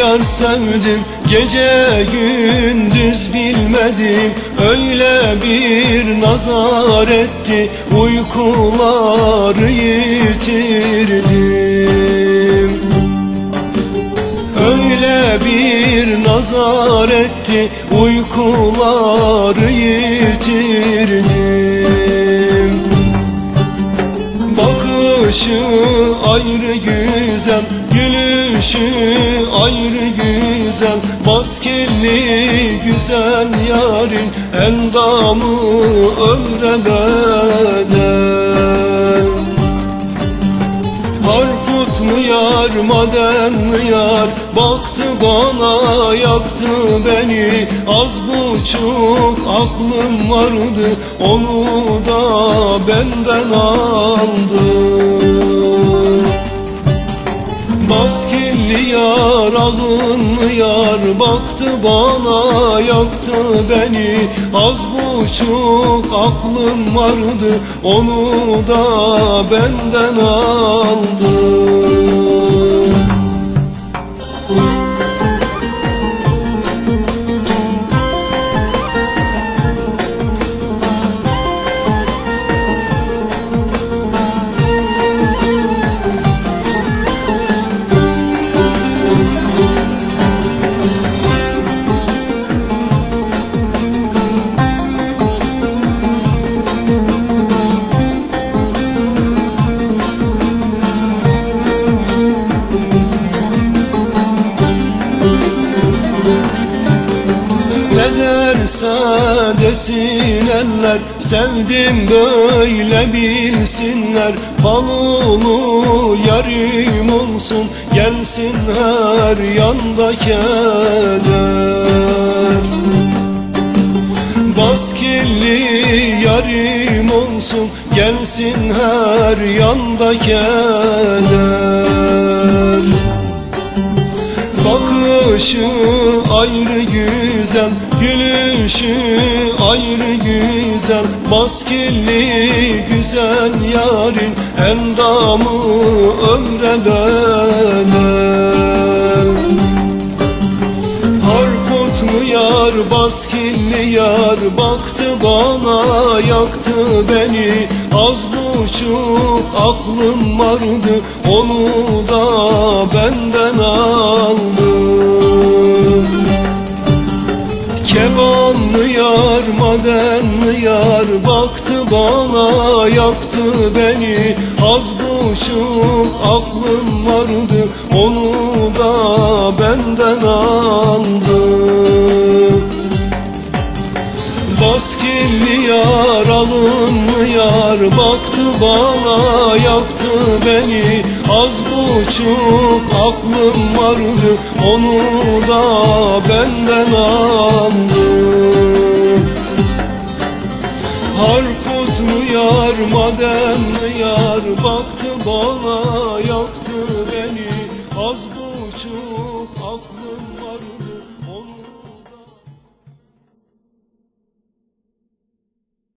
yar sevdim, gece gündüz bilmedim. Öyle bir nazar etti, uykuları yitirdim. Öyle bir nazar etti, uykuları yitirdim. Bakışı ayrı güzel, gülüşü ayrı güzel, baskilli güzel yarın endamı ömre bedel. Harputlu yar, madenli yar, baktı bana yaktı beni. Az buçuk aklım vardı, onu da benden aldı. Baskilli yar, alınlı yar, baktı bana yaktı beni. Az buçuk aklım vardı, onu da benden aldı. Derse desin eller, sevdim böyle bilsinler. Balulu yarim olsun, gelsin her yanda keder. Baskilli yarim olsun, gelsin her yanda keder. Bakışı ayrı güzel, gülüşü ayrı güzel, baskilli güzel yarın endamı ömre bedel. Harputlu yar, baskilli yar, baktı bana yaktı beni. Az buçuk aklım vardı, onu da benden aldı. Kemanlı yar, madenli yar, baktı bana yaktı beni. Az buçuk aklım vardı, onu da benden aldı. Baskilli yar, alınlı yar, baktı bana yaktı beni. Az buçuk aklım vardı, onu da benden aldı. Harputlu yar, madenli yar, baktı bana yaktı beni. Az buçuk aklım vardı,